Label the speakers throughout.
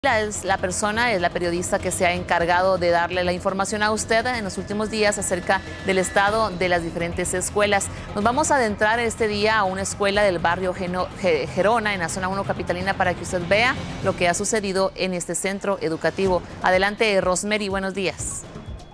Speaker 1: Es la periodista que se ha encargado de darle la información a usted en los últimos días acerca del estado de las diferentes escuelas. Nos vamos a adentrar este día a una escuela del barrio Gerona, en la zona 1 capitalina, para que usted vea lo que ha sucedido en este centro educativo. Adelante, Rosemary, buenos días.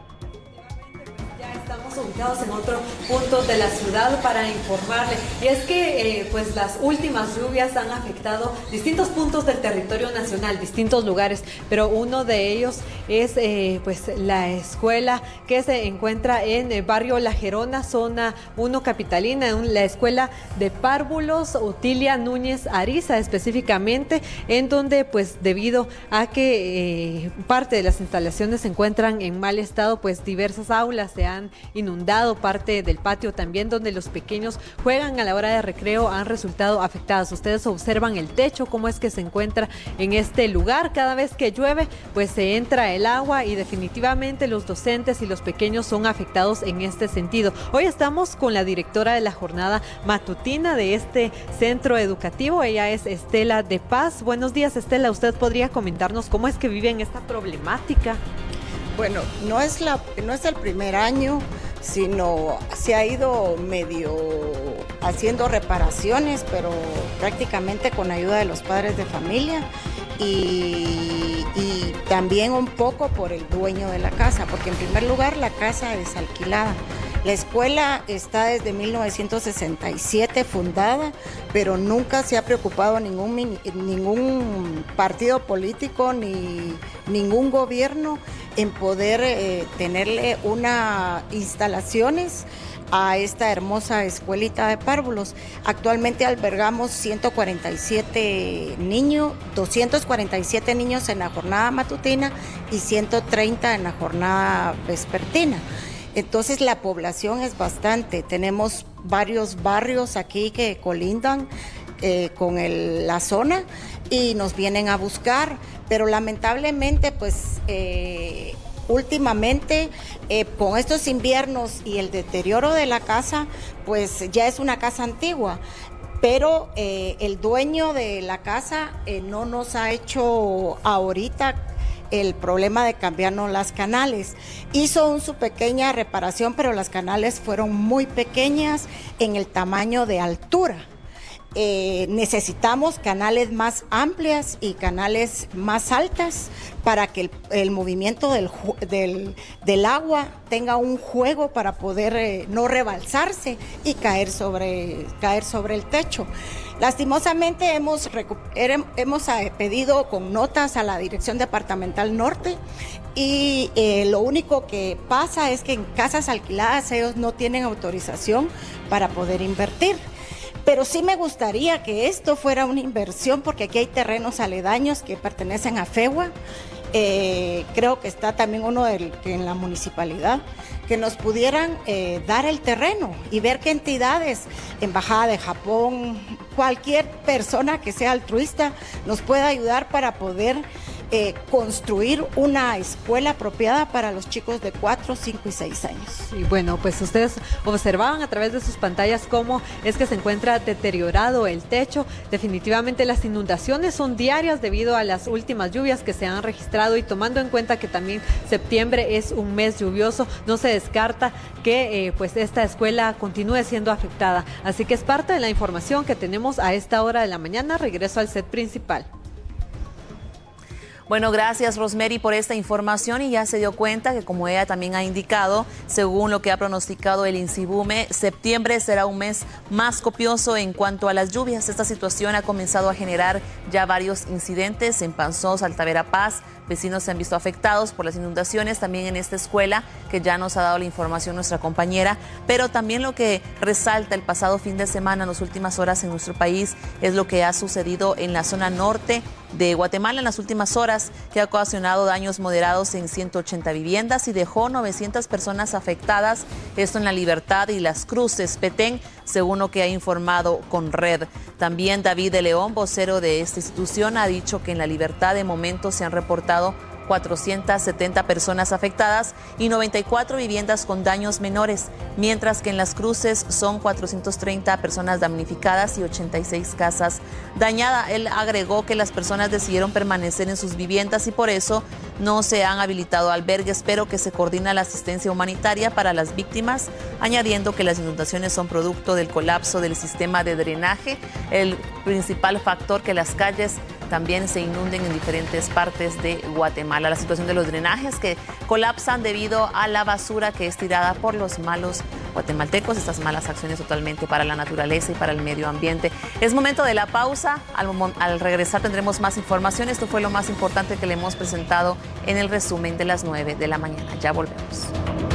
Speaker 2: Ubicados en otro punto de la ciudad para informarle, y es que pues las últimas lluvias han afectado distintos puntos del territorio nacional, distintos lugares, pero uno de ellos es pues la escuela que se encuentra en el barrio La Gerona, zona 1 capitalina, la escuela de párvulos Otilia Núñez Ariza específicamente, en donde pues debido a que parte de las instalaciones se encuentran en mal estado, pues diversas aulas se han inundado, parte del patio también donde los pequeños juegan a la hora de recreo han resultado afectados. Ustedes observan el techo, cómo es que se encuentra en este lugar. Cada vez que llueve pues se entra el agua y definitivamente los docentes y los pequeños son afectados en este sentido. Hoy estamos con la directora de la jornada matutina de este centro educativo. Ella es Estela de Paz. Buenos días, Estela. ¿Usted podría comentarnos cómo es que viven esta problemática?
Speaker 3: Bueno, no es el primer año, sino se ha ido medio haciendo reparaciones, pero prácticamente con ayuda de los padres de familia y también un poco por el dueño de la casa, porque en primer lugar la casa es alquilada. La escuela está desde 1967 fundada, pero nunca se ha preocupado ningún partido político ni ningún gobierno en poder tenerle unas instalaciones a esta hermosa escuelita de párvulos. Actualmente albergamos 147 niños, 247 niños en la jornada matutina y 130 en la jornada vespertina. Entonces la población es bastante. Tenemos varios barrios aquí que colindan con la zona y nos vienen a buscar, pero lamentablemente pues últimamente con estos inviernos y el deterioro de la casa, pues ya es una casa antigua, pero el dueño de la casa no nos ha hecho ahorita el problema de cambiarnos las canales. Hizo su pequeña reparación, pero las canales fueron muy pequeñas en el tamaño de altura. Necesitamos canales más amplias y canales más altas para que el movimiento del agua tenga un juego para poder no rebalsarse y caer sobre el techo. Lastimosamente hemos pedido con notas a la Dirección Departamental Norte y lo único que pasa es que en casas alquiladas ellos no tienen autorización para poder invertir. Pero sí me gustaría que esto fuera una inversión, porque aquí hay terrenos aledaños que pertenecen a FEWA. Creo que está también uno en la municipalidad, que nos pudieran dar el terreno y ver qué entidades, Embajada de Japón, cualquier persona que sea altruista nos pueda ayudar para poder construir una escuela apropiada para los chicos de 4, 5 y 6 años.
Speaker 2: Y bueno, pues ustedes observaban a través de sus pantallas cómo es que se encuentra deteriorado el techo. Definitivamente las inundaciones son diarias debido a las últimas lluvias que se han registrado, y tomando en cuenta que también septiembre es un mes lluvioso, no se descarta que pues esta escuela continúe siendo afectada. Así que es parte de la información que tenemos a esta hora de la mañana. Regreso al set principal.
Speaker 1: Bueno, gracias Rosemary por esta información, y ya se dio cuenta que, como ella también ha indicado, según lo que ha pronosticado el INSIBUME, septiembre será un mes más copioso en cuanto a las lluvias. Esta situación ha comenzado a generar ya varios incidentes en Panzós, Altavera Paz. Vecinos se han visto afectados por las inundaciones, también en esta escuela, que ya nos ha dado la información nuestra compañera. Pero también lo que resalta el pasado fin de semana, en las últimas horas en nuestro país, es lo que ha sucedido en la zona norte de Guatemala en las últimas horas, que ha ocasionado daños moderados en 180 viviendas y dejó 900 personas afectadas. Esto en La Libertad y Las Cruces, Petén, según lo que ha informado Conred. También David de León, vocero de esta institución, ha dicho que en La Libertad de momento se han reportado 470 personas afectadas y 94 viviendas con daños menores, mientras que en Las Cruces son 430 personas damnificadas y 86 casas dañadas. Él agregó que las personas decidieron permanecer en sus viviendas y por eso no se han habilitado albergues, pero que se coordina la asistencia humanitaria para las víctimas, añadiendo que las inundaciones son producto del colapso del sistema de drenaje, el principal factor que las calles también se inunden en diferentes partes de Guatemala. La situación de los drenajes que colapsan debido a la basura que es tirada por los malos guatemaltecos, estas malas acciones totalmente para la naturaleza y para el medio ambiente. Es momento de la pausa. Al regresar tendremos más información. Esto fue lo más importante que le hemos presentado en el resumen de las 9 de la mañana. Ya volvemos.